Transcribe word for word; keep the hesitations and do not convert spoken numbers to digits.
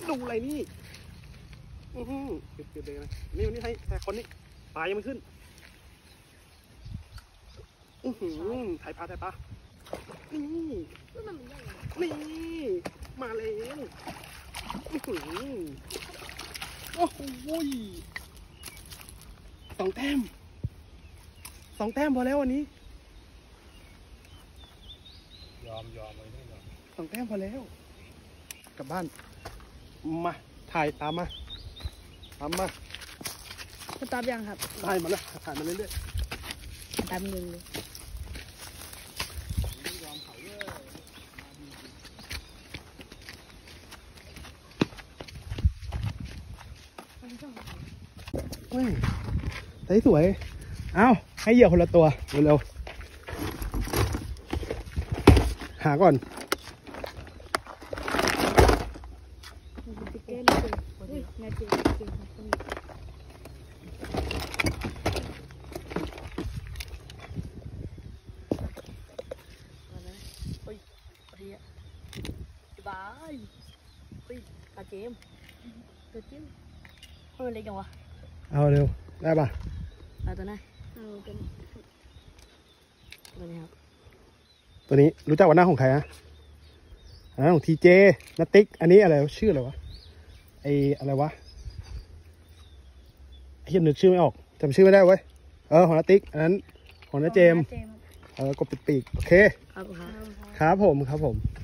ดูอะไรนี่อือหือเก็บเก็บเลยนะนี่วันนี้ให้แต่คนนี้ปลายังไม่ขึ้นอือหือถ่ายปลาถ่ายปลานี่นี่มาแล้วอือหือโอ้โหสองแต้มสองแต้มพอแล้ววันนี้ยอมยอมเลยไม่ยอมสองแต้มพอแล้วกลับบ้านมาถ่ายตามมาตามมาจะตามยังครับถ่ายมาแล้วถ่ายมาเรื่อยๆตามหนึ่งเลยยอมเขาเลยเฮ้ยใส่สวยเอาให้เหยื่อคนละตัวเร็วๆหาก่อนบายเฮ้ยตาเจมตัวจิ้มเฮ้ยเล็กจังวะเอาเร็วได้ป่ะเอาตัวไหนเอาตัวนี้ตัวนี้ครับตัวนี้รู้จักวันหน้าของใครนะอันนั้นของทีเจนัตติ๊กอันนี้อะไรชื่ออะไรวะไออะไรวะไอ้เหี้ยนึกชื่อไม่ออกจำชื่อไม่ได้เว้ยเออของนัตติ๊กอันนั้นของนัตเจมเออกบปิดปีกโอเคครับครับผมครับผม